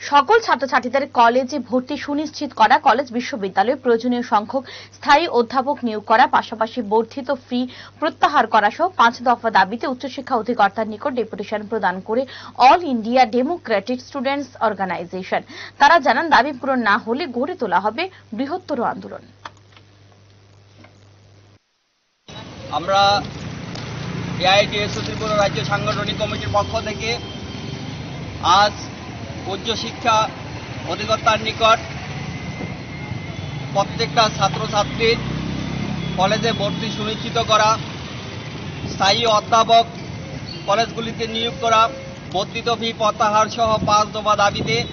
সকল ছাত্রছাত্রীদের কলেজে ভর্তি সুনিশ্চিত করা, কলেজ বিশ্ববিদ্যালয়ে প্রয়োজনীয় সংখ্যক স্থায়ী অধ্যাপক নিয়োগ করা, পাশাপাশি বর্ধিত ফি প্রত্যাহার করা সহ 5 দফা দাবিতে উচ্চশিক্ষা অধিকর্তার নিকট ডেপুটেশন প্রদান করে all India democratic students organisation. তারা জানান, দাবি পূরণ না হলে গড়ে তোলা হবে বৃহত্তর আন্দোলন। আমরা এআইডিএসও ত্রিপুরা রাজ্য সাংগঠনিক কমিটির পক্ষ থেকে আজ উচ্চ শিক্ষা অধিকর্তার নিকট প্রত্যেকটা ছাত্রছাত্রীর কলেজে ভর্তি সুনিশ্চিত করা, স্থায়ী অধ্যাপক কলেজগুলিতে নিয়োগ করা, বর্ধিত ফি প্রত্যাহার সহ 5 দফা দাবিতে